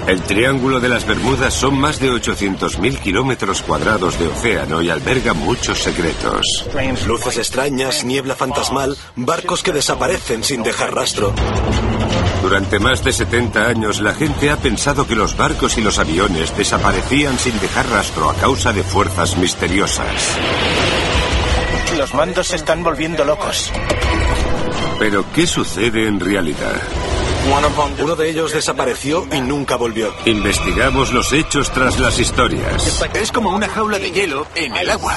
El Triángulo de las Bermudas son más de 800.000 kilómetros cuadrados de océano y alberga muchos secretos. Luces extrañas, niebla fantasmal, barcos que desaparecen sin dejar rastro. Durante más de 70 años, la gente ha pensado que los barcos y los aviones desaparecían sin dejar rastro a causa de fuerzas misteriosas. Los mandos se están volviendo locos. Pero, ¿qué sucede en realidad? Uno de ellos desapareció y nunca volvió. Investigamos los hechos tras las historias. Es como una jaula de hielo en el agua.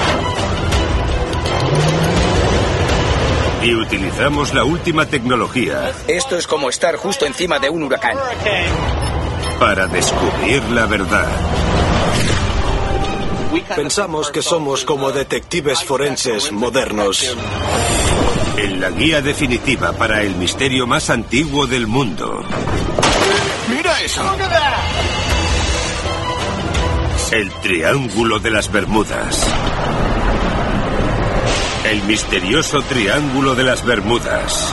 Y utilizamos la última tecnología. Esto es como estar justo encima de un huracán. Para descubrir la verdad. Pensamos que somos como detectives forenses modernos. En la guía definitiva para el misterio más antiguo del mundo. ¡Mira eso! El Triángulo de las Bermudas. El misterioso Triángulo de las Bermudas.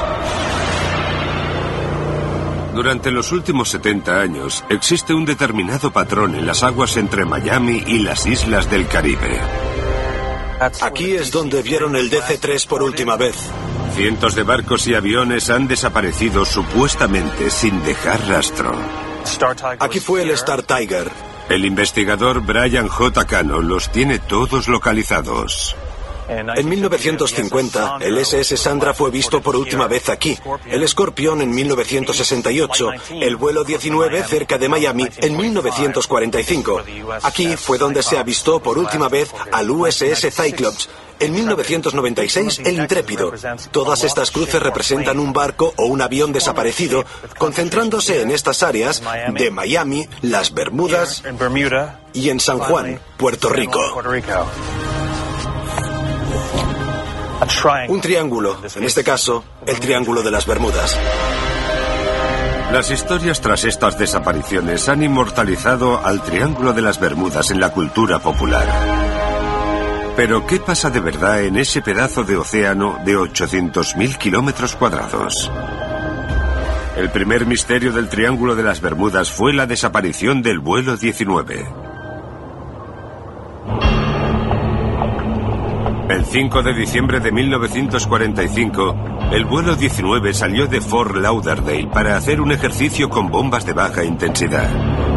Durante los últimos 70 años, existe un determinado patrón en las aguas entre Miami y las islas del Caribe. Aquí es donde vieron el DC-3 por última vez. Cientos de barcos y aviones han desaparecido supuestamente sin dejar rastro. Aquí fue el Star Tiger. El investigador Brian J. Cano los tiene todos localizados. En 1950, el SS Sandra fue visto por última vez aquí. El Scorpion en 1968. El vuelo 19 cerca de Miami en 1945. Aquí fue donde se avistó por última vez al USS Cyclops. En 1996, el Intrépido. Todas estas cruces representan un barco o un avión desaparecido, concentrándose en estas áreas de Miami, las Bermudas y en San Juan, Puerto Rico. Un triángulo, en este caso, el Triángulo de las Bermudas. Las historias tras estas desapariciones han inmortalizado al Triángulo de las Bermudas en la cultura popular. Pero, ¿qué pasa de verdad en ese pedazo de océano de 800.000 kilómetros cuadrados? El primer misterio del Triángulo de las Bermudas fue la desaparición del vuelo 19. El 5 de diciembre de 1945, el vuelo 19 salió de Fort Lauderdale para hacer un ejercicio con bombas de baja intensidad.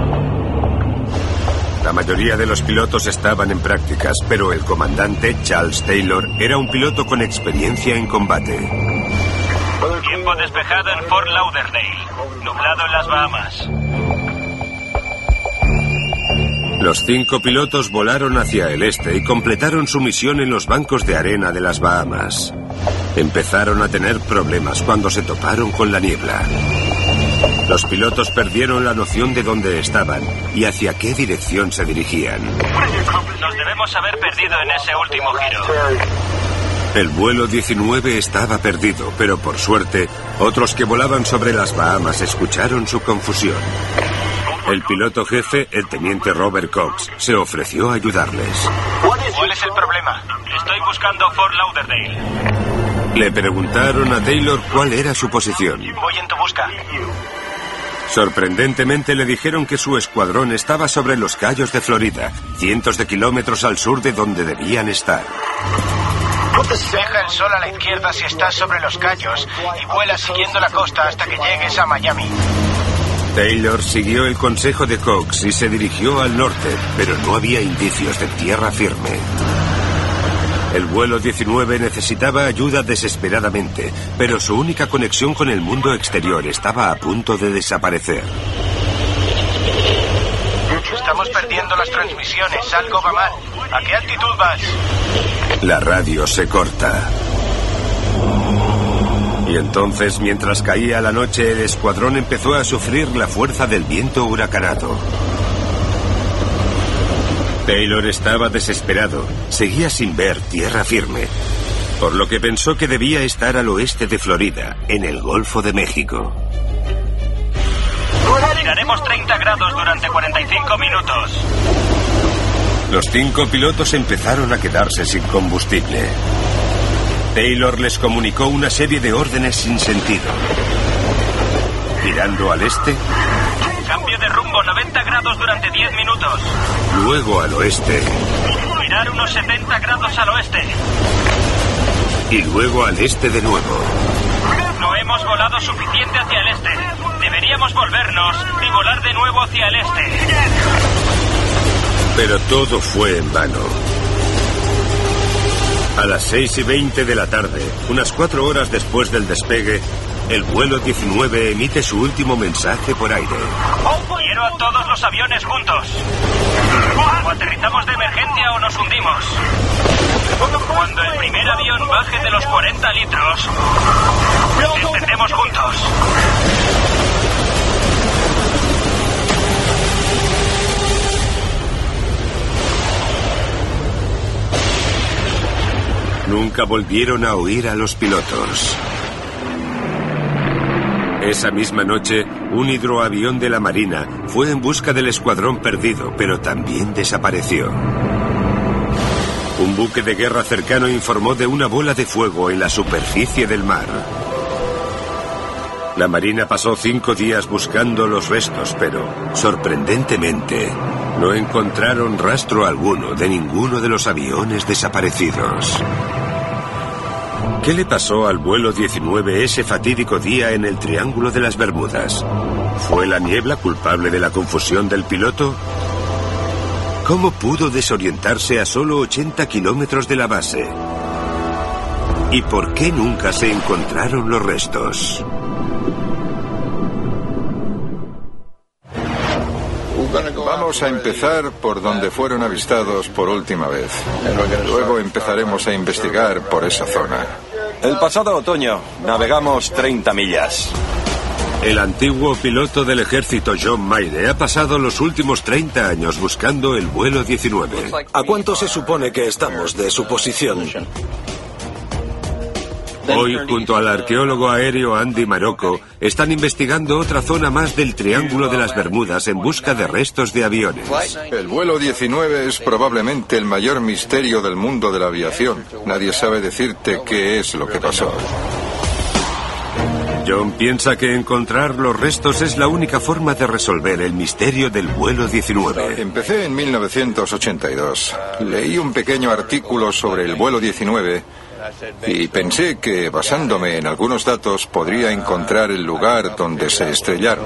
La mayoría de los pilotos estaban en prácticas, pero el comandante, Charles Taylor, era un piloto con experiencia en combate. Tiempo despejado en Fort Lauderdale. Nublado en las Bahamas. Los 5 pilotos volaron hacia el este y completaron su misión en los bancos de arena de las Bahamas. Empezaron a tener problemas cuando se toparon con la niebla. Los pilotos perdieron la noción de dónde estaban y hacia qué dirección se dirigían. Nos debemos haber perdido en ese último giro. El vuelo 19 estaba perdido, pero por suerte, otros que volaban sobre las Bahamas escucharon su confusión. El piloto jefe, el teniente Robert Cox, se ofreció a ayudarles. ¿Cuál es el problema? Estoy buscando Fort Lauderdale. Le preguntaron a Taylor cuál era su posición. Voy en tu busca. Sorprendentemente le dijeron que su escuadrón estaba sobre los Cayos de Florida, cientos de kilómetros al sur de donde debían estar. Deja el sol a la izquierda si estás sobre los Cayos y vuela siguiendo la costa hasta que llegues a Miami. Taylor siguió el consejo de Cox y se dirigió al norte, pero no había indicios de tierra firme. El vuelo 19 necesitaba ayuda desesperadamente, pero su única conexión con el mundo exterior estaba a punto de desaparecer. Estamos perdiendo las transmisiones, algo va mal. ¿A qué altitud vas? La radio se corta. Y entonces, mientras caía la noche, el escuadrón empezó a sufrir la fuerza del viento huracanado. Taylor estaba desesperado. Seguía sin ver tierra firme, por lo que pensó que debía estar al oeste de Florida, en el Golfo de México. Giraremos 30 grados durante 45 minutos. Los 5 pilotos empezaron a quedarse sin combustible. Taylor les comunicó una serie de órdenes sin sentido. Girando al este, Cambio de rumbo 90 grados durante 10 minutos. Luego al oeste. Girar unos 70 grados al oeste. Y luego al este de nuevo. No hemos volado suficiente hacia el este. Deberíamos volvernos y volar de nuevo hacia el este. Pero todo fue en vano. A las 6:20 de la tarde, unas 4 horas después del despegue, el vuelo 19 emite su último mensaje por aire. Quiero a todos los aviones juntos. O aterrizamos de emergencia o nos hundimos. Cuando el primer avión baje de los 40 litros, descendemos juntos. Nunca volvieron a oír a los pilotos. Esa misma noche, un hidroavión de la Marina fue en busca del escuadrón perdido, pero también desapareció. Un buque de guerra cercano informó de una bola de fuego en la superficie del mar. La Marina pasó 5 días buscando los restos, pero, sorprendentemente, no encontraron rastro alguno de ninguno de los aviones desaparecidos. ¿Qué le pasó al vuelo 19 ese fatídico día en el Triángulo de las Bermudas? ¿Fue la niebla culpable de la confusión del piloto? ¿Cómo pudo desorientarse a solo 80 kilómetros de la base? ¿Y por qué nunca se encontraron los restos? Vamos a empezar por donde fueron avistados por última vez. Luego empezaremos a investigar por esa zona. El pasado otoño navegamos 30 millas. El antiguo piloto del ejército John Mayre ha pasado los últimos 30 años buscando el vuelo 19. ¿A cuánto se supone que estamos de su posición? Hoy, junto al arqueólogo aéreo Andy Marocco, están investigando otra zona más del Triángulo de las Bermudas en busca de restos de aviones. El vuelo 19 es probablemente el mayor misterio del mundo de la aviación. Nadie sabe decirte qué es lo que pasó. John piensa que encontrar los restos es la única forma de resolver el misterio del vuelo 19. Empecé en 1982. Leí un pequeño artículo sobre el vuelo 19 y pensé que, basándome en algunos datos, podría encontrar el lugar donde se estrellaron.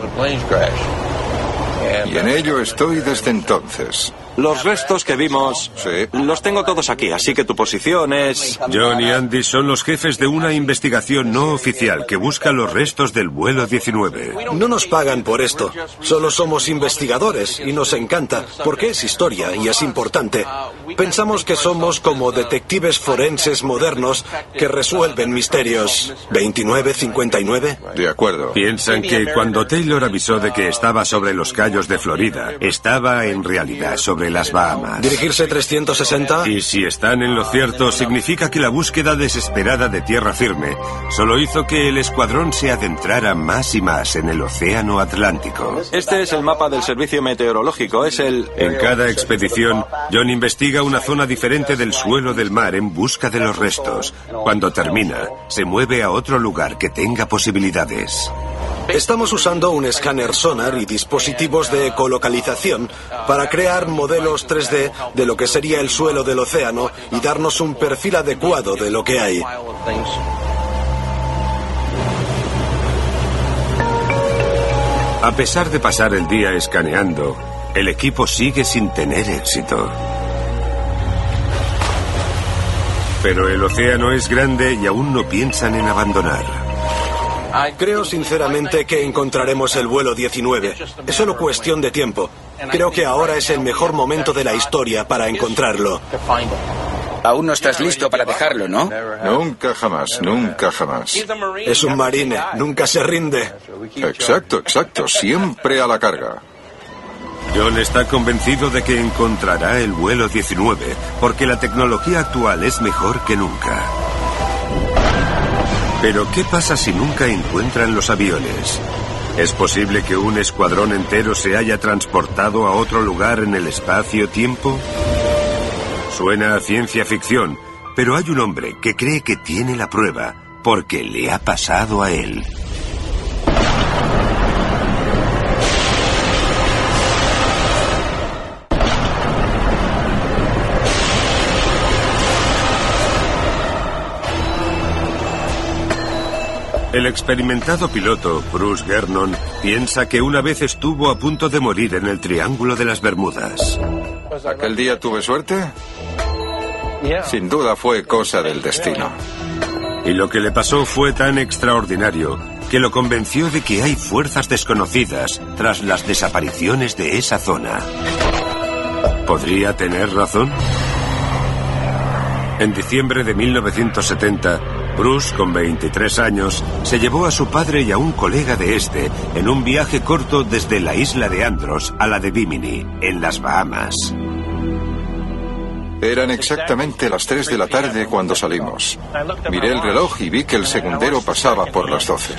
Y en ello estoy desde entonces. Los restos que vimos, Sí. los tengo todos aquí, así que tu posición es... John y Andy son los jefes de una investigación no oficial que busca los restos del vuelo 19. No nos pagan por esto. Solo somos investigadores y nos encanta, porque es historia y es importante. Pensamos que somos como detectives forenses modernos que resuelven misterios. ¿29, 59? De acuerdo. Piensan que cuando Taylor avisó de que estaba sobre los Cayos de Florida, estaba en realidad sobre las Bahamas. ¿Dirigirse 360? Y si están en lo cierto, significa que la búsqueda desesperada de tierra firme solo hizo que el escuadrón se adentrara más y más en el océano Atlántico. Este es el mapa del servicio meteorológico, es el... En cada expedición, John investiga una zona diferente del suelo del mar en busca de los restos. Cuando termina, se mueve a otro lugar que tenga posibilidades. Estamos usando un escáner sonar y dispositivos de ecolocalización para crear modelos 3D de lo que sería el suelo del océano y darnos un perfil adecuado de lo que hay. A pesar de pasar el día escaneando, el equipo sigue sin tener éxito. Pero el océano es grande y aún no piensan en abandonar. Creo sinceramente que encontraremos el vuelo 19. Es solo cuestión de tiempo. Creo que ahora es el mejor momento de la historia para encontrarlo. Aún no estás listo para dejarlo, ¿no? Nunca jamás, nunca jamás. Es un marine, nunca se rinde. Exacto, exacto. Siempre a la carga. John está convencido de que encontrará el vuelo 19, porque la tecnología actual es mejor que nunca. Pero ¿qué pasa si nunca encuentran los aviones? ¿Es posible que un escuadrón entero se haya transportado a otro lugar en el espacio-tiempo? Suena a ciencia ficción, pero hay un hombre que cree que tiene la prueba, porque le ha pasado a él. El experimentado piloto, Bruce Gernon, piensa que una vez estuvo a punto de morir en el Triángulo de las Bermudas. ¿Aquel día tuve suerte? Sin duda fue cosa del destino. Y lo que le pasó fue tan extraordinario que lo convenció de que hay fuerzas desconocidas tras las desapariciones de esa zona. ¿Podría tener razón? En diciembre de 1970, Bruce, con 23 años, se llevó a su padre y a un colega de este en un viaje corto desde la isla de Andros a la de Bimini, en las Bahamas. Eran exactamente las 3 de la tarde cuando salimos. Miré el reloj y vi que el segundero pasaba por las 12.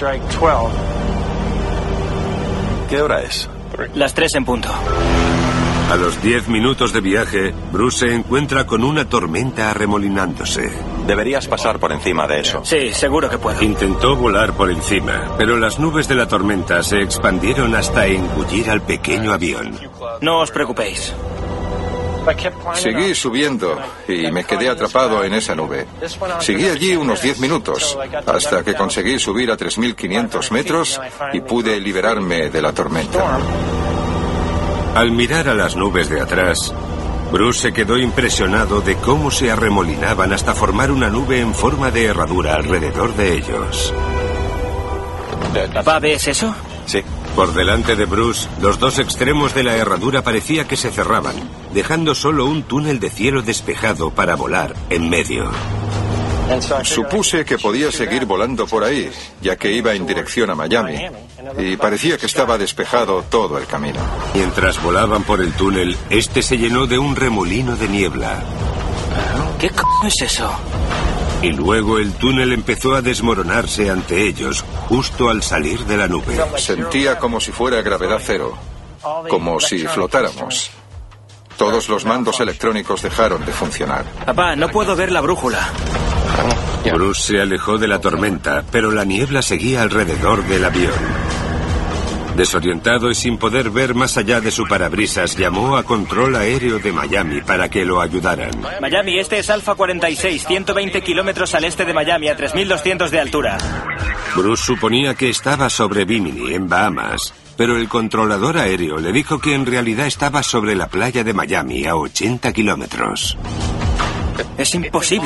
¿Qué hora es? Las 3 en punto. A los 10 minutos de viaje, Bruce se encuentra con una tormenta arremolinándose. Deberías pasar por encima de eso. Sí, seguro que puedo. Intentó volar por encima, pero las nubes de la tormenta se expandieron hasta engullir al pequeño avión. No os preocupéis. Seguí subiendo y me quedé atrapado en esa nube. Seguí allí unos 10 minutos, hasta que conseguí subir a 3.500 metros y pude liberarme de la tormenta. Al mirar a las nubes de atrás, Bruce se quedó impresionado de cómo se arremolinaban hasta formar una nube en forma de herradura alrededor de ellos. ¿Papá, ves eso? Sí. Por delante de Bruce, los dos extremos de la herradura parecía que se cerraban, dejando solo un túnel de cielo despejado para volar en medio. Supuse que podía seguir volando por ahí, ya que iba en dirección a Miami, y parecía que estaba despejado todo el camino. Mientras volaban por el túnel, este se llenó de un remolino de niebla. ¿Qué es eso? Y luego el túnel empezó a desmoronarse ante ellos, justo al salir de la nube. Sentía como si fuera gravedad cero, como si flotáramos. Todos los mandos electrónicos dejaron de funcionar. Papá, no puedo ver la brújula. Bruce se alejó de la tormenta, pero la niebla seguía alrededor del avión. Desorientado y sin poder ver más allá de su parabrisas, llamó a Control Aéreo de Miami para que lo ayudaran. Miami, este es Alfa 46, 120 kilómetros al este de Miami, a 3.200 de altura. Bruce suponía que estaba sobre Bimini, en Bahamas, pero el controlador aéreo le dijo que en realidad estaba sobre la playa de Miami, a 80 kilómetros. Es imposible.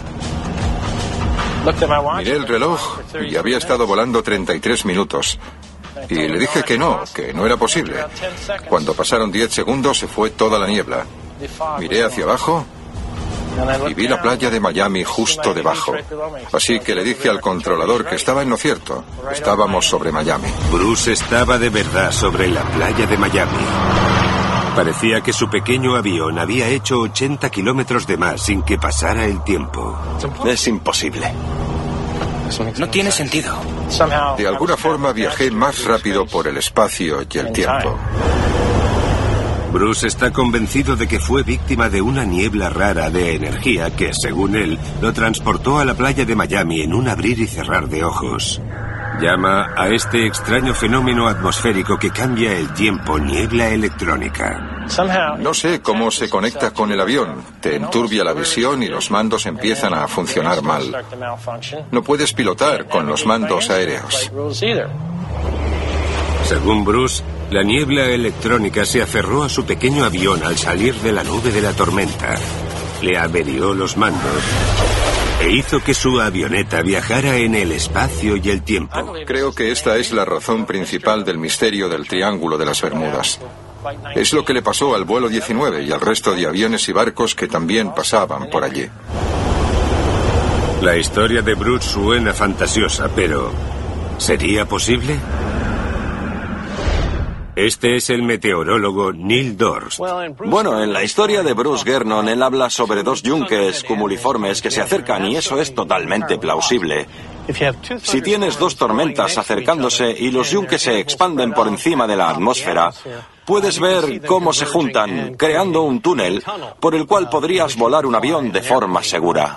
Miré el reloj y había estado volando 33 minutos. Y le dije que no era posible. Cuando pasaron 10 segundos se fue toda la niebla. Miré hacia abajo y vi la playa de Miami justo debajo. Así que le dije al controlador que estaba en lo cierto. Estábamos sobre Miami. Bruce estaba de verdad sobre la playa de Miami. Parecía que su pequeño avión había hecho 80 kilómetros de más sin que pasara el tiempo. Es imposible. No tiene sentido. De alguna forma viajé más rápido por el espacio y el tiempo. Bruce está convencido de que fue víctima de una niebla rara de energía que, según él, lo transportó a la playa de Miami en un abrir y cerrar de ojos. Llama a este extraño fenómeno atmosférico que cambia el tiempo niebla electrónica. No sé cómo se conecta con el avión. Te enturbia la visión y los mandos empiezan a funcionar mal. No puedes pilotar con los mandos aéreos. Según Bruce, la niebla electrónica se aferró a su pequeño avión al salir de la nube de la tormenta. Le averió los mandos e hizo que su avioneta viajara en el espacio y el tiempo. Creo que esta es la razón principal del misterio del Triángulo de las Bermudas. Es lo que le pasó al vuelo 19 y al resto de aviones y barcos que también pasaban por allí. La historia de Bruce suena fantasiosa, pero ¿sería posible? Este es el meteorólogo Neil Dorst. Bueno, en la historia de Bruce Gernon, él habla sobre dos yunques cumuliformes que se acercan y eso es totalmente plausible. Si tienes dos tormentas acercándose y los yunques se expanden por encima de la atmósfera, puedes ver cómo se juntan, creando un túnel por el cual podrías volar un avión de forma segura.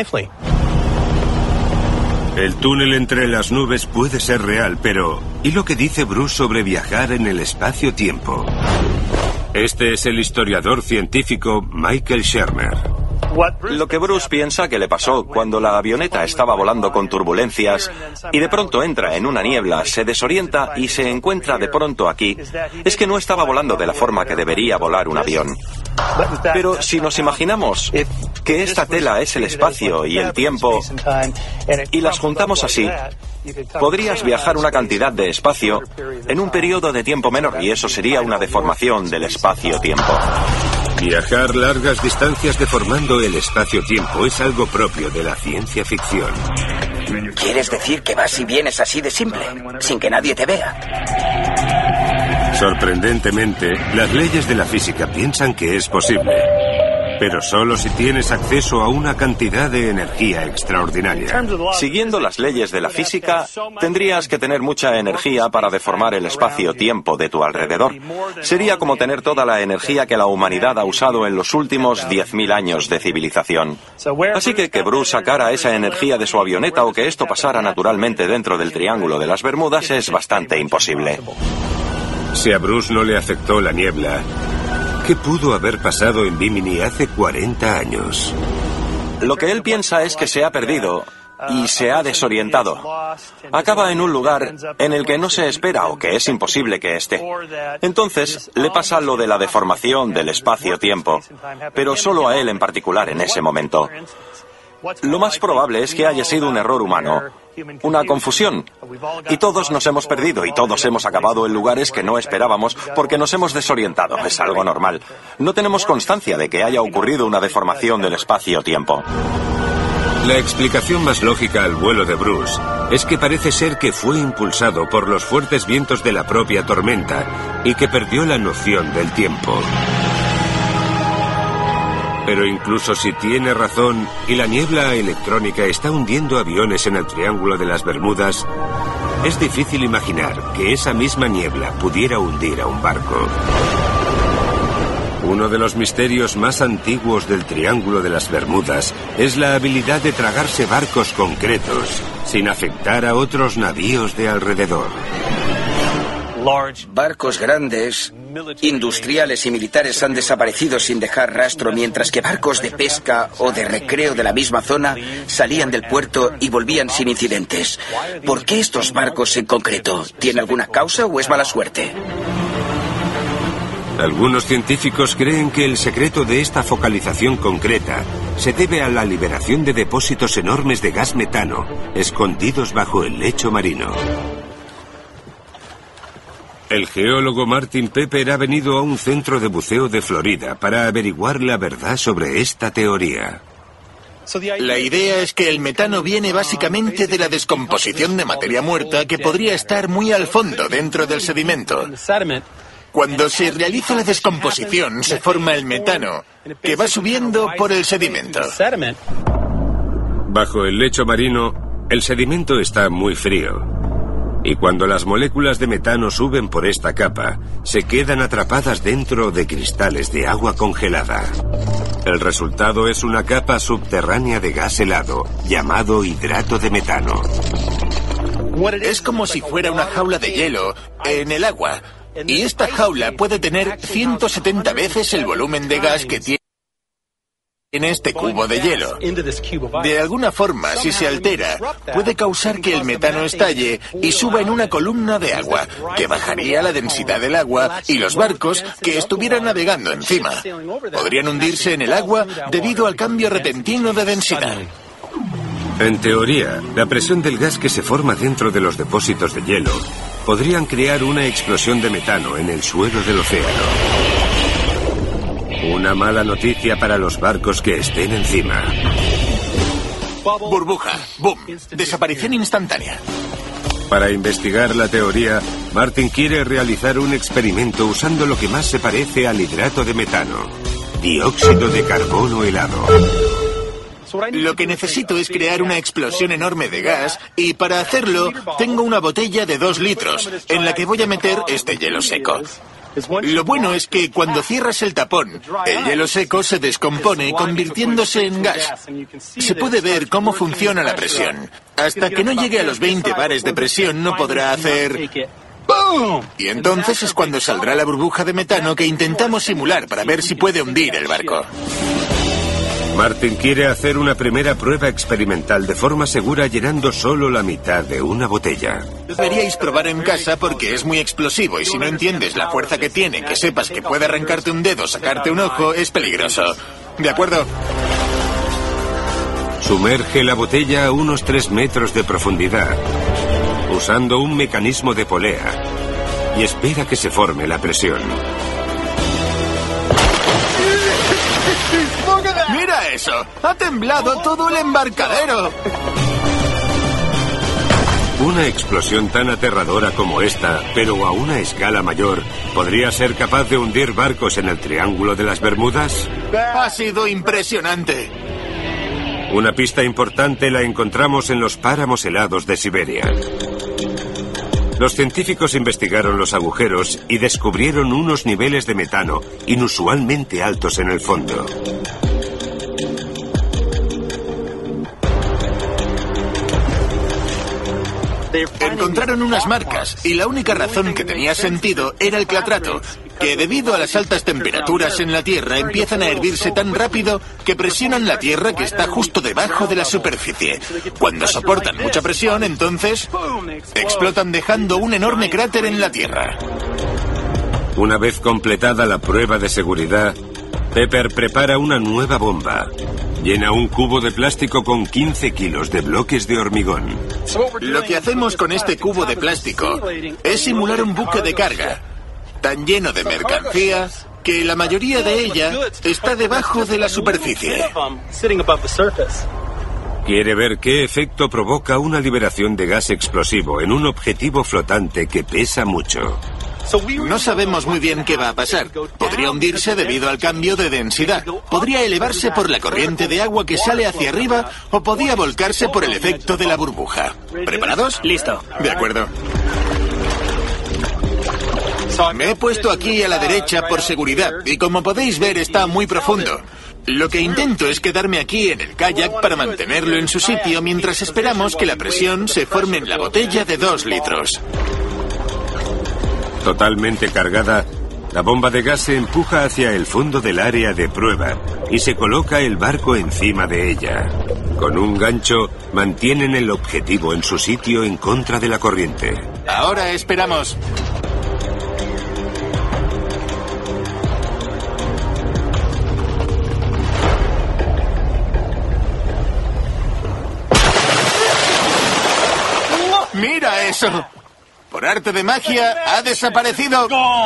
El túnel entre las nubes puede ser real, pero ¿y lo que dice Bruce sobre viajar en el espacio-tiempo? Este es el historiador científico Michael Shermer. Lo que Bruce piensa que le pasó cuando la avioneta estaba volando con turbulencias y de pronto entra en una niebla, se desorienta y se encuentra de pronto aquí, es que no estaba volando de la forma que debería volar un avión. Pero si nos imaginamos que esta tela es el espacio y el tiempo y las juntamos así, podrías viajar una cantidad de espacio en un periodo de tiempo menor y eso sería una deformación del espacio-tiempo. Viajar largas distancias deformando el espacio-tiempo es algo propio de la ciencia ficción. ¿Quieres decir que vas y vienes así de simple, sin que nadie te vea? Sorprendentemente, las leyes de la física piensan que es posible, pero solo si tienes acceso a una cantidad de energía extraordinaria. Siguiendo las leyes de la física, tendrías que tener mucha energía para deformar el espacio-tiempo de tu alrededor. Sería como tener toda la energía que la humanidad ha usado en los últimos 10.000 años de civilización. Así que Bruce sacara esa energía de su avioneta o que esto pasara naturalmente dentro del Triángulo de las Bermudas es bastante imposible. Si a Bruce no le afectó la niebla, ¿qué pudo haber pasado en Bimini hace 40 años? Lo que él piensa es que se ha perdido y se ha desorientado. Acaba en un lugar en el que no se espera o que es imposible que esté. Entonces, le pasa lo de la deformación del espacio-tiempo, pero solo a él en particular en ese momento. Lo más probable es que haya sido un error humano, una confusión. Y todos nos hemos perdido y todos hemos acabado en lugares que no esperábamos porque nos hemos desorientado. Es algo normal. No tenemos constancia de que haya ocurrido una deformación del espacio-tiempo. La explicación más lógica al vuelo de Bruce es que parece ser que fue impulsado por los fuertes vientos de la propia tormenta y que perdió la noción del tiempo. Pero incluso si tiene razón y la niebla electrónica está hundiendo aviones en el Triángulo de las Bermudas, es difícil imaginar que esa misma niebla pudiera hundir a un barco. Uno de los misterios más antiguos del Triángulo de las Bermudas es la habilidad de tragarse barcos concretos sin afectar a otros navíos de alrededor. Barcos grandes, industriales y militares han desaparecido sin dejar rastro, mientras que barcos de pesca o de recreo de la misma zona salían del puerto y volvían sin incidentes. ¿Por qué estos barcos en concreto? ¿Tiene alguna causa o es mala suerte? Algunos científicos creen que el secreto de esta focalización concreta se debe a la liberación de depósitos enormes de gas metano escondidos bajo el lecho marino. El geólogo Martin Pepper ha venido a un centro de buceo de Florida para averiguar la verdad sobre esta teoría. La idea es que el metano viene básicamente de la descomposición de materia muerta que podría estar muy al fondo dentro del sedimento. Cuando se realiza la descomposición, se forma el metano, que va subiendo por el sedimento. Bajo el lecho marino, el sedimento está muy frío. Y cuando las moléculas de metano suben por esta capa, se quedan atrapadas dentro de cristales de agua congelada. El resultado es una capa subterránea de gas helado, llamado hidrato de metano. Es como si fuera una jaula de hielo en el agua. Y esta jaula puede tener 170 veces el volumen de gas que tiene este cubo de hielo. De alguna forma, si se altera, puede causar que el metano estalle y suba en una columna de agua, que bajaría la densidad del agua y los barcos que estuvieran navegando encima podrían hundirse en el agua debido al cambio repentino de densidad. En teoría, la presión del gas que se forma dentro de los depósitos de hielo podrían crear una explosión de metano en el suelo del océano. Una mala noticia para los barcos que estén encima. Burbuja. Boom. Desaparición instantánea. Para investigar la teoría, Martin quiere realizar un experimento usando lo que más se parece al hidrato de metano: dióxido de carbono helado. Lo que necesito es crear una explosión enorme de gas y para hacerlo tengo una botella de 2 litros en la que voy a meter este hielo seco. Lo bueno es que cuando cierras el tapón, el hielo seco se descompone convirtiéndose en gas. Se puede ver cómo funciona la presión. Hasta que no llegue a los 20 bares de presión no podrá hacer ¡pum! Y entonces es cuando saldrá la burbuja de metano que intentamos simular para ver si puede hundir el barco. Martin quiere hacer una primera prueba experimental de forma segura llenando solo la mitad de una botella. Deberíais probar en casa porque es muy explosivo y si no entiendes la fuerza que tiene, que sepas que puede arrancarte un dedo, sacarte un ojo, es peligroso. ¿De acuerdo? Sumerge la botella a unos 3 metros de profundidad, usando un mecanismo de polea, y espera que se forme la presión. ¡Mira eso! ¡Ha temblado todo el embarcadero! Una explosión tan aterradora como esta, pero a una escala mayor, ¿podría ser capaz de hundir barcos en el Triángulo de las Bermudas? Ha sido impresionante. Una pista importante la encontramos en los páramos helados de Siberia. Los científicos investigaron los agujeros y descubrieron unos niveles de metano inusualmente altos en el fondo. Encontraron unas marcas y la única razón que tenía sentido era el clatrato, que debido a las altas temperaturas en la Tierra empiezan a hervirse tan rápido que presionan la Tierra que está justo debajo de la superficie. Cuando soportan mucha presión, entonces explotan dejando un enorme cráter en la Tierra. Una vez completada la prueba de seguridad, Pepper prepara una nueva bomba. Llena un cubo de plástico con 15 kilos de bloques de hormigón. Lo que hacemos con este cubo de plástico es simular un buque de carga, tan lleno de mercancía que la mayoría de ella está debajo de la superficie. Quiere ver qué efecto provoca una liberación de gas explosivo en un objetivo flotante que pesa mucho. No sabemos muy bien qué va a pasar. Podría hundirse debido al cambio de densidad. Podría elevarse por la corriente de agua que sale hacia arriba o podía volcarse por el efecto de la burbuja. ¿Preparados? Listo. De acuerdo. Me he puesto aquí a la derecha por seguridad y como podéis ver está muy profundo. Lo que intento es quedarme aquí en el kayak para mantenerlo en su sitio mientras esperamos que la presión se forme en la botella de 2 litros. Totalmente cargada, la bomba de gas se empuja hacia el fondo del área de prueba y se coloca el barco encima de ella. Con un gancho, mantienen el objetivo en su sitio en contra de la corriente. Ahora esperamos. ¡Mira eso! Por arte de magia, ha desaparecido.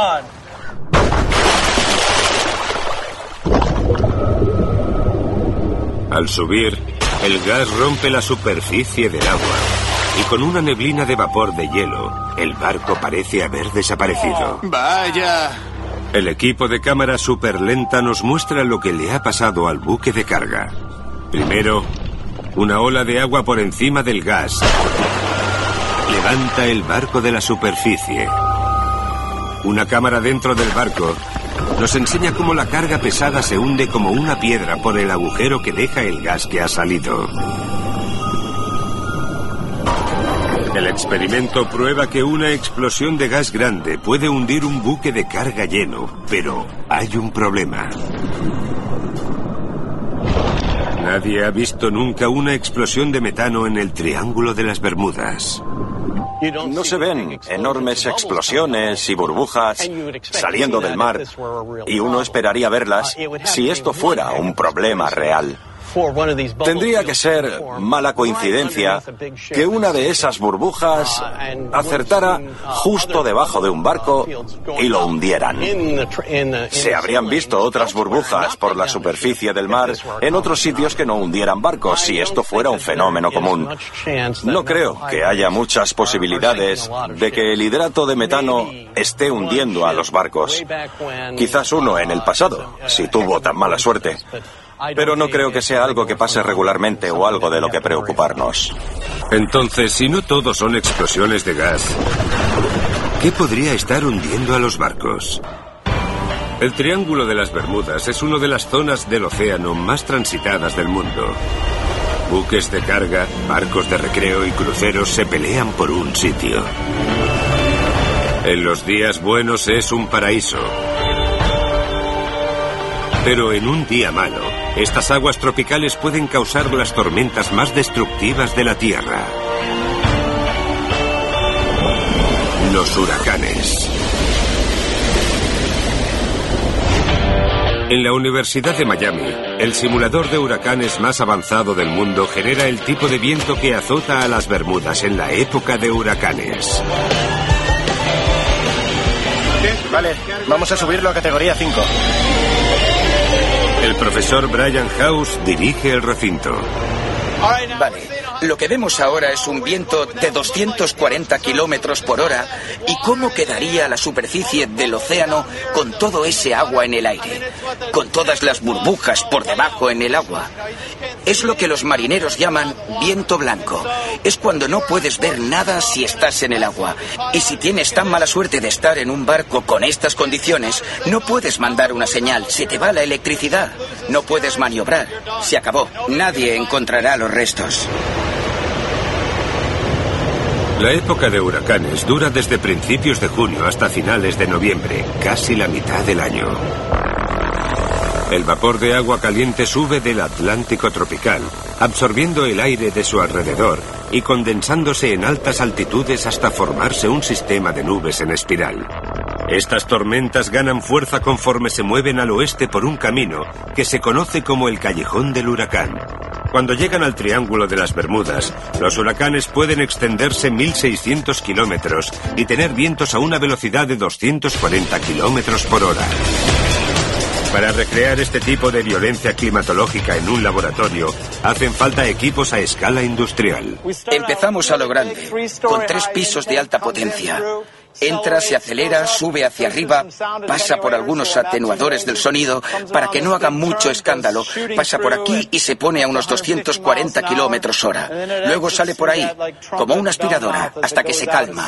Al subir, el gas rompe la superficie del agua y con una neblina de vapor de hielo, el barco parece haber desaparecido. ¡Vaya! El equipo de cámara superlenta nos muestra lo que le ha pasado al buque de carga. Primero, una ola de agua por encima del gas levanta el barco de la superficie. Una cámara dentro del barco nos enseña cómo la carga pesada se hunde como una piedra por el agujero que deja el gas que ha salido. El experimento prueba que una explosión de gas grande puede hundir un buque de carga lleno, pero hay un problema. Nadie ha visto nunca una explosión de metano en el Triángulo de las Bermudas. No se ven enormes explosiones y burbujas saliendo del mar, y uno esperaría verlas si esto fuera un problema real. Tendría que ser mala coincidencia que una de esas burbujas acertara justo debajo de un barco y lo hundieran. Se habrían visto otras burbujas por la superficie del mar en otros sitios que no hundieran barcos si esto fuera un fenómeno común. No creo que haya muchas posibilidades de que el hidrato de metano esté hundiendo a los barcos. Quizás uno en el pasado, si tuvo tan mala suerte. Pero no creo que sea algo que pase regularmente o algo de lo que preocuparnos. Entonces, si no todos son explosiones de gas, ¿qué podría estar hundiendo a los barcos? El Triángulo de las Bermudas es una de las zonas del océano más transitadas del mundo. Buques de carga, barcos de recreo y cruceros se pelean por un sitio. En los días buenos es un paraíso. Pero en un día malo, Estas aguas tropicales pueden causar las tormentas más destructivas de la Tierra. Los huracanes. En la Universidad de Miami, el simulador de huracanes más avanzado del mundo genera el tipo de viento que azota a las Bermudas en la época de huracanes. Vale, vamos a subirlo a categoría 5. El profesor Brian House dirige el recinto. Vale, lo que vemos ahora es un viento de 240 kilómetros por hora. ¿Y cómo quedaría la superficie del océano con todo ese agua en el aire? Con todas las burbujas por debajo en el agua. Es lo que los marineros llaman viento blanco. Es cuando no puedes ver nada si estás en el agua. Y si tienes tan mala suerte de estar en un barco con estas condiciones, no puedes mandar una señal, se te va la electricidad. No puedes maniobrar. Se acabó. Nadie encontrará los restos. La época de huracanes dura desde principios de junio hasta finales de noviembre, casi la mitad del año. El vapor de agua caliente sube del Atlántico tropical, absorbiendo el aire de su alrededor y condensándose en altas altitudes hasta formarse un sistema de nubes en espiral. Estas tormentas ganan fuerza conforme se mueven al oeste por un camino que se conoce como el Callejón del Huracán. Cuando llegan al Triángulo de las Bermudas, los huracanes pueden extenderse 1.600 kilómetros y tener vientos a una velocidad de 240 kilómetros por hora. Para recrear este tipo de violencia climatológica en un laboratorio, hacen falta equipos a escala industrial. Empezamos a lo grande, con 3 pisos de alta potencia. Entra, se acelera, sube hacia arriba, pasa por algunos atenuadores del sonido para que no haga mucho escándalo, pasa por aquí y se pone a unos 240 kilómetros hora. Luego sale por ahí, como una aspiradora, hasta que se calma.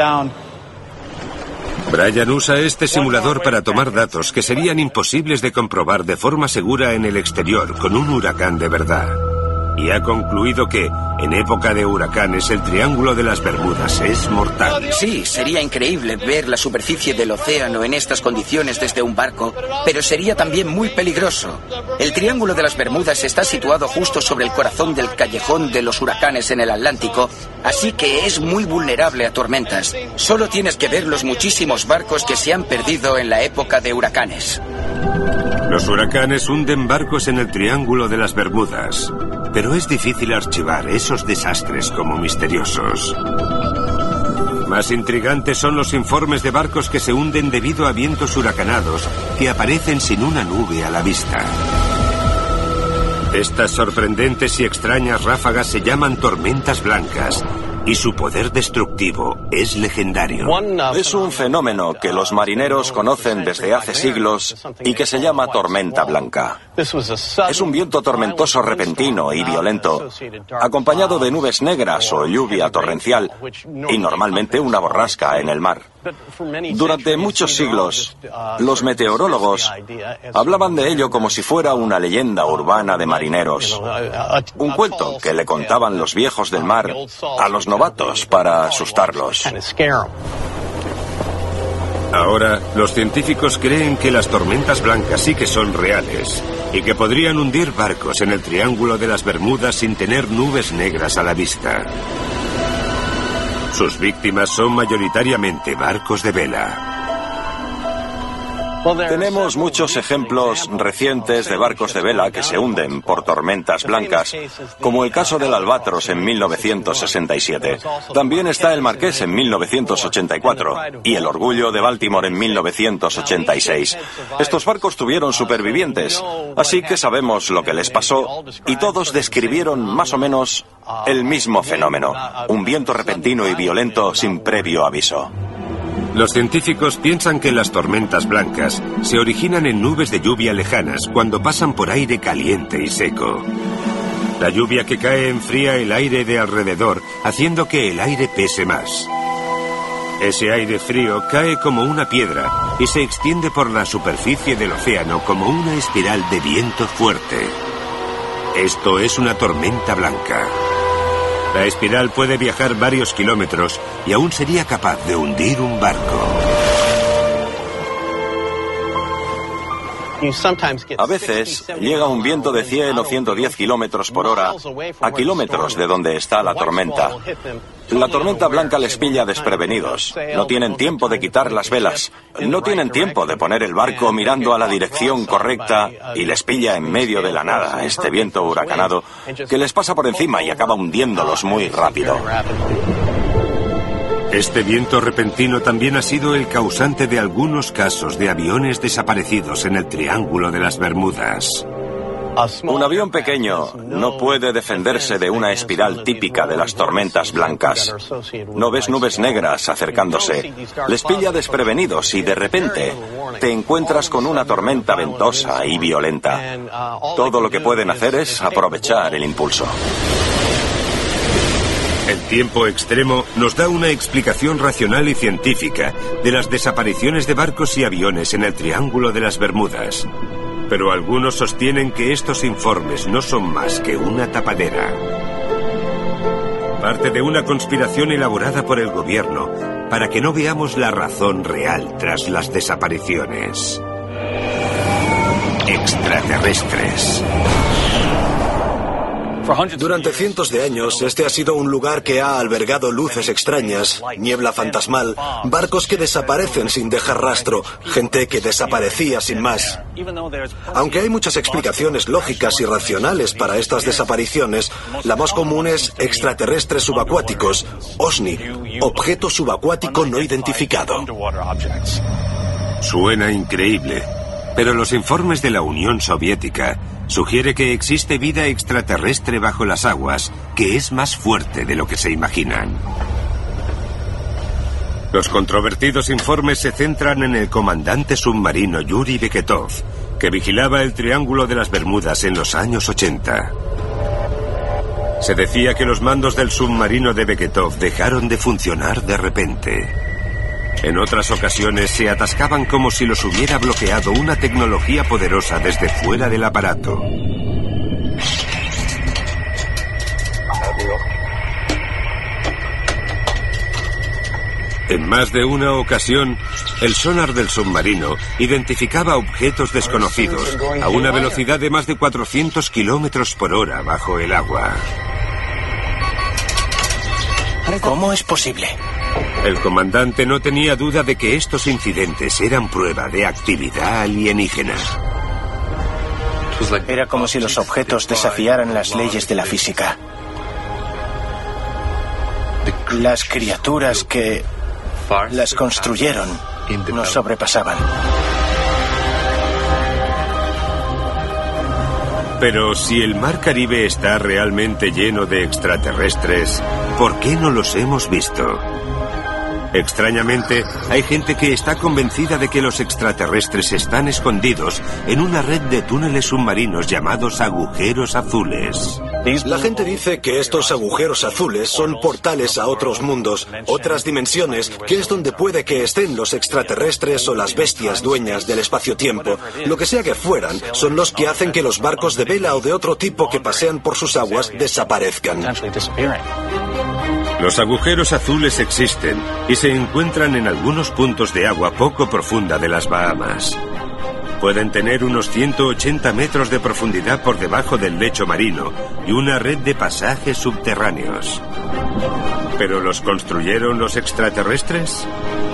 Brian usa este simulador para tomar datos que serían imposibles de comprobar de forma segura en el exterior con un huracán de verdad. Y ha concluido que, en época de huracanes, el Triángulo de las Bermudas es mortal. Sí, sería increíble ver la superficie del océano en estas condiciones desde un barco, pero sería también muy peligroso. El Triángulo de las Bermudas está situado justo sobre el corazón del Callejón de los Huracanes en el Atlántico, así que es muy vulnerable a tormentas. Solo tienes que ver los muchísimos barcos que se han perdido en la época de huracanes. Los huracanes hunden barcos en el Triángulo de las Bermudas, pero es difícil archivar esos desastres como misteriosos. Más intrigantes son los informes de barcos que se hunden debido a vientos huracanados que aparecen sin una nube a la vista. Estas sorprendentes y extrañas ráfagas se llaman tormentas blancas, y su poder destructivo es legendario. Es un fenómeno que los marineros conocen desde hace siglos y que se llama tormenta blanca. Es un viento tormentoso repentino y violento, acompañado de nubes negras o lluvia torrencial y normalmente una borrasca en el mar. Durante muchos siglos, los meteorólogos hablaban de ello como si fuera una leyenda urbana de marineros, un cuento que le contaban los viejos del mar a los novatos para asustarlos. Ahora, los científicos creen que las tormentas blancas sí que son reales y que podrían hundir barcos en el Triángulo de las Bermudas sin tener nubes negras a la vista. Sus víctimas son mayoritariamente barcos de vela. Tenemos muchos ejemplos recientes de barcos de vela que se hunden por tormentas blancas, como el caso del Albatros en 1967. También está el Marqués en 1984 y el Orgullo de Baltimore en 1986. Estos barcos tuvieron supervivientes, así que sabemos lo que les pasó y todos describieron más o menos el mismo fenómeno, un viento repentino y violento sin previo aviso. Los científicos piensan que las tormentas blancas se originan en nubes de lluvia lejanas cuando pasan por aire caliente y seco. La lluvia que cae enfría el aire de alrededor, haciendo que el aire pese más. Ese aire frío cae como una piedra y se extiende por la superficie del océano como una espiral de viento fuerte. Esto es una tormenta blanca. La espiral puede viajar varios kilómetros y aún sería capaz de hundir un barco. A veces llega un viento de 100 o 110 kilómetros por hora a kilómetros de donde está la tormenta. La tormenta blanca les pilla desprevenidos. No tienen tiempo de quitar las velas. No tienen tiempo de poner el barco mirando a la dirección correcta y les pilla en medio de la nada este viento huracanado que les pasa por encima y acaba hundiéndolos muy rápido. Este viento repentino también ha sido el causante de algunos casos de aviones desaparecidos en el Triángulo de las Bermudas. Un avión pequeño no puede defenderse de una espiral típica de las tormentas blancas. No ves nubes negras acercándose. Les pilla desprevenidos y de repente te encuentras con una tormenta ventosa y violenta. Todo lo que pueden hacer es aprovechar el impulso. El tiempo extremo nos da una explicación racional y científica de las desapariciones de barcos y aviones en el Triángulo de las Bermudas. Pero algunos sostienen que estos informes no son más que una tapadera. Parte de una conspiración elaborada por el gobierno para que no veamos la razón real tras las desapariciones. Extraterrestres. Durante cientos de años, este ha sido un lugar que ha albergado luces extrañas, niebla fantasmal, barcos que desaparecen sin dejar rastro, gente que desaparecía sin más. Aunque hay muchas explicaciones lógicas y racionales para estas desapariciones, la más común es extraterrestres subacuáticos, OSNI, objeto subacuático no identificado. Suena increíble, pero los informes de la Unión Soviética sugiere que existe vida extraterrestre bajo las aguas, que es más fuerte de lo que se imaginan. Los controvertidos informes se centran en el comandante submarino Yuri Beketov, que vigilaba el Triángulo de las Bermudas en los años 80. Se decía que los mandos del submarino de Beketov dejaron de funcionar de repente. En otras ocasiones se atascaban como si los hubiera bloqueado una tecnología poderosa desde fuera del aparato. En más de una ocasión, el sonar del submarino identificaba objetos desconocidos a una velocidad de más de 400 kilómetros por hora bajo el agua. ¿Cómo es posible? El comandante no tenía duda de que estos incidentes eran prueba de actividad alienígena. Era como si los objetos desafiaran las leyes de la física. Las criaturas que las construyeron nos sobrepasaban. Pero si el mar Caribe está realmente lleno de extraterrestres, ¿por qué no los hemos visto? Extrañamente, hay gente que está convencida de que los extraterrestres están escondidos en una red de túneles submarinos llamados agujeros azules. La gente dice que estos agujeros azules son portales a otros mundos, otras dimensiones, que es donde puede que estén los extraterrestres o las bestias dueñas del espacio-tiempo. Lo que sea que fueran, son los que hacen que los barcos de vela o de otro tipo que pasean por sus aguas desaparezcan. Los agujeros azules existen y se encuentran en algunos puntos de agua poco profunda de las Bahamas. Pueden tener unos 180 metros de profundidad por debajo del lecho marino y una red de pasajes subterráneos. ¿Pero los construyeron los extraterrestres?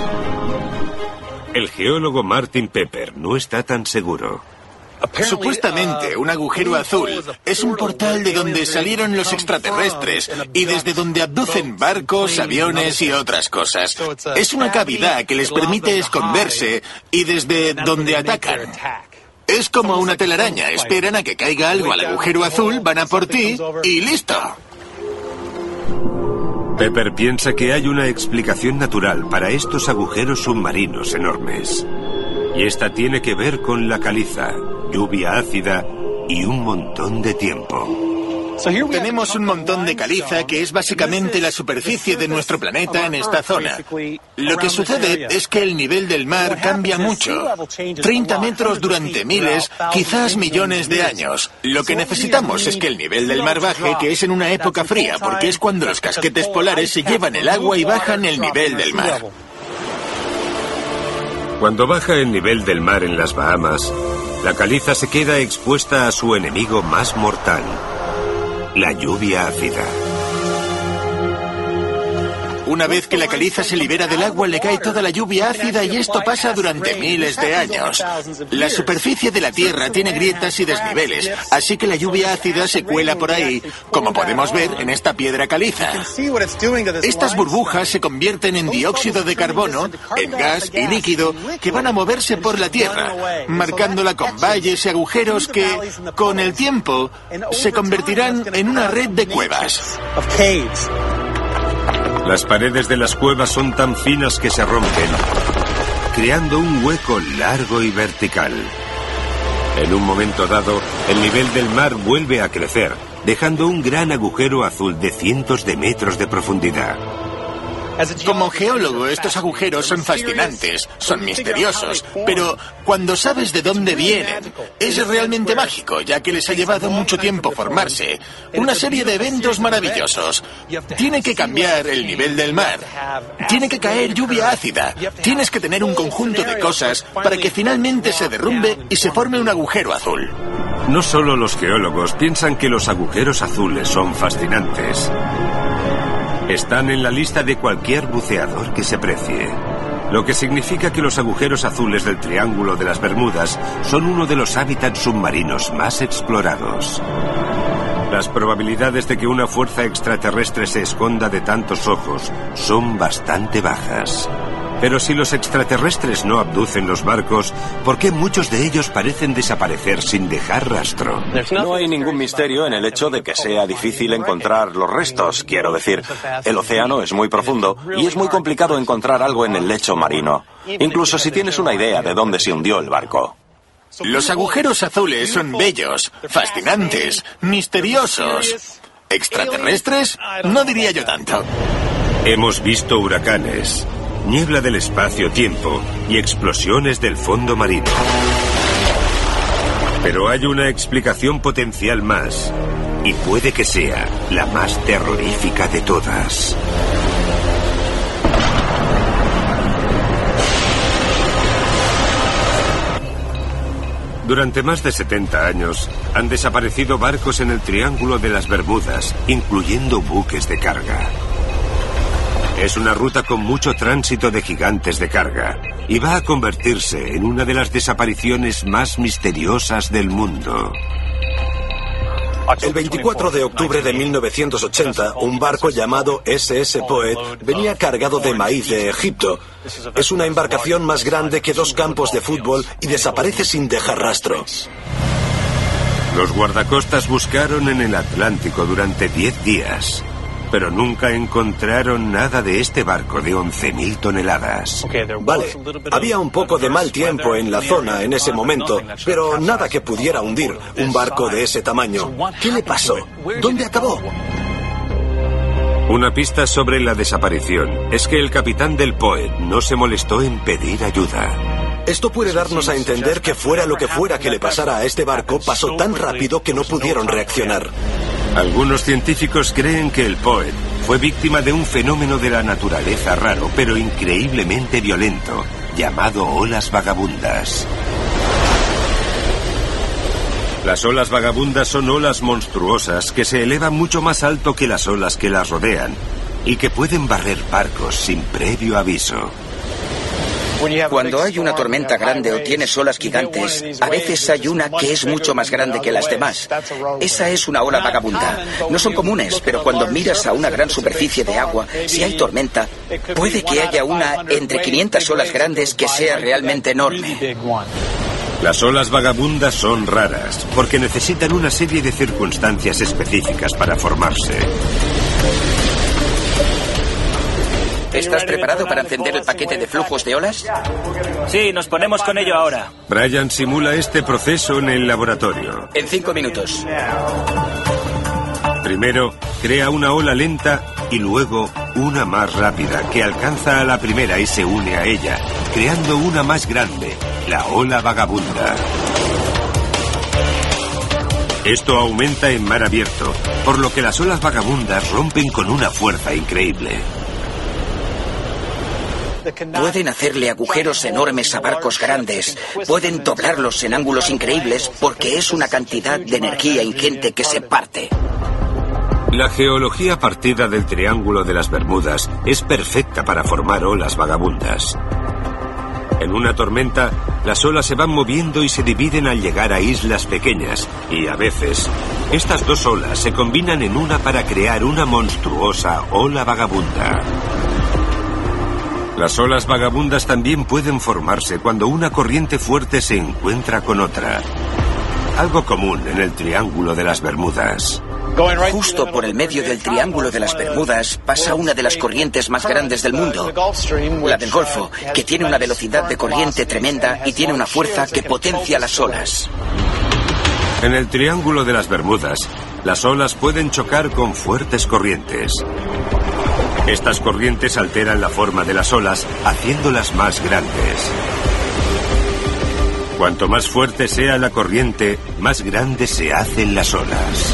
El geólogo Martin Pepper no está tan seguro. Supuestamente, un agujero azul es un portal de donde salieron los extraterrestres y desde donde abducen barcos, aviones y otras cosas. Es una cavidad que les permite esconderse y desde donde atacan. Es como una telaraña, esperan a que caiga algo al agujero azul, van a por ti y listo. Pepper piensa que hay una explicación natural para estos agujeros submarinos enormes. Y esta tiene que ver con la caliza, lluvia ácida y un montón de tiempo. Tenemos un montón de caliza que es básicamente la superficie de nuestro planeta en esta zona. Lo que sucede es que el nivel del mar cambia mucho. 30 metros durante miles, quizás millones de años. Lo que necesitamos es que el nivel del mar baje, que es en una época fría, porque es cuando los casquetes polares se llevan el agua y bajan el nivel del mar. Cuando baja el nivel del mar en las Bahamas, La caliza se queda expuesta a su enemigo más mortal, la lluvia ácida. Una vez que la caliza se libera del agua, le cae toda la lluvia ácida y esto pasa durante miles de años. La superficie de la Tierra tiene grietas y desniveles, así que la lluvia ácida se cuela por ahí, como podemos ver en esta piedra caliza. Estas burbujas se convierten en dióxido de carbono, en gas y líquido que van a moverse por la Tierra, marcándola con valles y agujeros que, con el tiempo, se convertirán en una red de cuevas. Las paredes de las cuevas son tan finas que se rompen, creando un hueco largo y vertical. En un momento dado, el nivel del mar vuelve a crecer, dejando un gran agujero azul de cientos de metros de profundidad. Como geólogo, estos agujeros son fascinantes, son misteriosos, pero cuando sabes de dónde vienen, es realmente mágico, ya que les ha llevado mucho tiempo formarse. Una serie de eventos maravillosos. Tiene que cambiar el nivel del mar. Tiene que caer lluvia ácida. Tienes que tener un conjunto de cosas para que finalmente se derrumbe y se forme un agujero azul. No solo los geólogos piensan que los agujeros azules son fascinantes. Están en la lista de cualquier buceador que se precie. Lo que significa que los agujeros azules del Triángulo de las Bermudas son uno de los hábitats submarinos más explorados. Las probabilidades de que una fuerza extraterrestre se esconda de tantos ojos son bastante bajas. Pero si los extraterrestres no abducen los barcos, ¿por qué muchos de ellos parecen desaparecer sin dejar rastro? No hay ningún misterio en el hecho de que sea difícil encontrar los restos. Quiero decir, el océano es muy profundo y es muy complicado encontrar algo en el lecho marino, incluso si tienes una idea de dónde se hundió el barco. Los agujeros azules son bellos, fascinantes, misteriosos. ¿Extraterrestres? No diría yo tanto. Hemos visto huracanes, niebla del espacio-tiempo y explosiones del fondo marino. Pero hay una explicación potencial más, y puede que sea la más terrorífica de todas. Durante más de 70 años han desaparecido barcos en el Triángulo de las Bermudas, incluyendo buques de carga. Es una ruta con mucho tránsito de gigantes de carga y va a convertirse en una de las desapariciones más misteriosas del mundo. El 24 de octubre de 1980, un barco llamado SS Poet venía cargado de maíz de Egipto. Es una embarcación más grande que 2 campos de fútbol y desaparece sin dejar rastro. Los guardacostas buscaron en el Atlántico durante 10 días. Pero nunca encontraron nada de este barco de 11.000 toneladas. Vale, había un poco de mal tiempo en la zona en ese momento, pero nada que pudiera hundir un barco de ese tamaño. ¿Qué le pasó? ¿Dónde acabó? Una pista sobre la desaparición es que el capitán del Poet no se molestó en pedir ayuda. Esto puede darnos a entender que fuera lo que fuera que le pasara a este barco, pasó tan rápido que no pudieron reaccionar. Algunos científicos creen que el Poet fue víctima de un fenómeno de la naturaleza raro, pero increíblemente violento, llamado olas vagabundas. Las olas vagabundas son olas monstruosas que se elevan mucho más alto que las olas que las rodean y que pueden barrer barcos sin previo aviso. Cuando hay una tormenta grande o tienes olas gigantes, a veces hay una que es mucho más grande que las demás. Esa es una ola vagabunda. No son comunes, pero cuando miras a una gran superficie de agua, si hay tormenta, puede que haya una entre 500 olas grandes que sea realmente enorme. Las olas vagabundas son raras, porque necesitan una serie de circunstancias específicas para formarse. ¿Estás preparado para encender el paquete de flujos de olas? Sí, nos ponemos con ello ahora. Brian simula este proceso en el laboratorio. En 5 minutos. Primero, crea una ola lenta y luego una más rápida que alcanza a la primera y se une a ella, creando una más grande, la ola vagabunda. Esto aumenta en mar abierto, por lo que las olas vagabundas rompen con una fuerza increíble. Pueden hacerle agujeros enormes a barcos grandes, pueden doblarlos en ángulos increíbles porque es una cantidad de energía ingente que se parte. La geología partida del Triángulo de las Bermudas es perfecta para formar olas vagabundas. En una tormenta, las olas se van moviendo y se dividen al llegar a islas pequeñas, y a veces, estas dos olas se combinan en una para crear una monstruosa ola vagabunda. Las olas vagabundas también pueden formarse cuando una corriente fuerte se encuentra con otra. Algo común en el Triángulo de las Bermudas. Justo por el medio del Triángulo de las Bermudas pasa una de las corrientes más grandes del mundo, la del Golfo, que tiene una velocidad de corriente tremenda y tiene una fuerza que potencia las olas. En el Triángulo de las Bermudas, las olas pueden chocar con fuertes corrientes. Estas corrientes alteran la forma de las olas, haciéndolas más grandes. Cuanto más fuerte sea la corriente, más grandes se hacen las olas.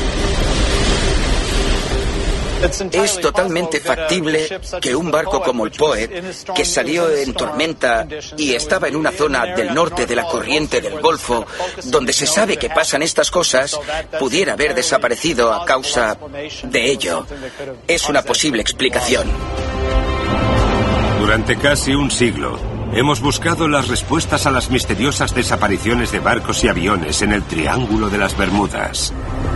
Es totalmente factible que un barco como el Poet, que salió en tormenta y estaba en una zona del norte de la corriente del Golfo, donde se sabe que pasan estas cosas, pudiera haber desaparecido a causa de ello. Es una posible explicación. Durante casi un siglo, hemos buscado las respuestas a las misteriosas desapariciones de barcos y aviones en el Triángulo de las Bermudas.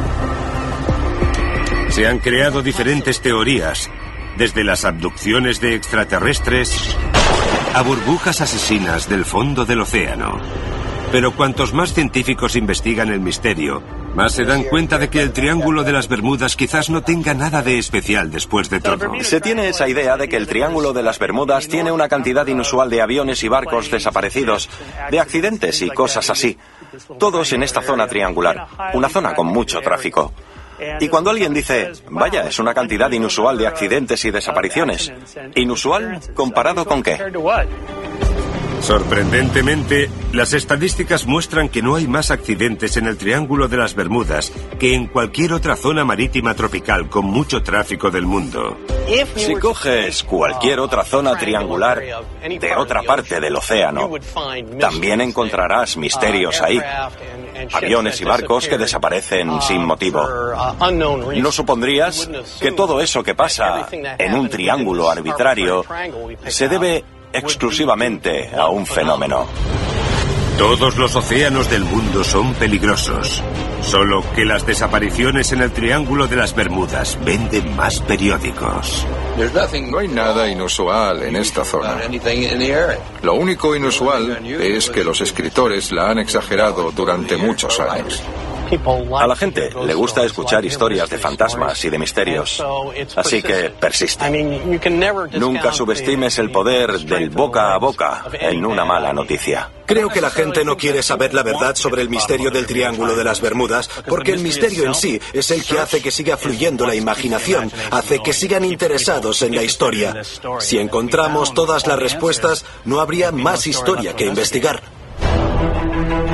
Se han creado diferentes teorías, desde las abducciones de extraterrestres a burbujas asesinas del fondo del océano. Pero cuantos más científicos investigan el misterio, más se dan cuenta de que el Triángulo de las Bermudas quizás no tenga nada de especial después de todo. Se tiene esa idea de que el Triángulo de las Bermudas tiene una cantidad inusual de aviones y barcos desaparecidos, de accidentes y cosas así. Todos en esta zona triangular, una zona con mucho tráfico. Y cuando alguien dice, vaya, es una cantidad inusual de accidentes y desapariciones, ¿inusual comparado con qué? Sorprendentemente, las estadísticas muestran que no hay más accidentes en el Triángulo de las Bermudas que en cualquier otra zona marítima tropical con mucho tráfico del mundo. Si coges cualquier otra zona triangular de otra parte del océano, también encontrarás misterios ahí. Aviones y barcos que desaparecen sin motivo. ¿No supondrías que todo eso que pasa en un triángulo arbitrario se debe exclusivamente a un fenómeno? Todos los océanos del mundo son peligrosos, solo que las desapariciones en el Triángulo de las Bermudas venden más periódicos. No hay nada inusual en esta zona. Lo único inusual es que los escritores la han exagerado durante muchos años. A la gente le gusta escuchar historias de fantasmas y de misterios, así que persiste. Nunca subestimes el poder del boca a boca en una mala noticia. Creo que la gente no quiere saber la verdad sobre el misterio del Triángulo de las Bermudas, porque el misterio en sí es el que hace que siga fluyendo la imaginación, hace que sigan interesados en la historia. Si encontramos todas las respuestas, no habría más historia que investigar.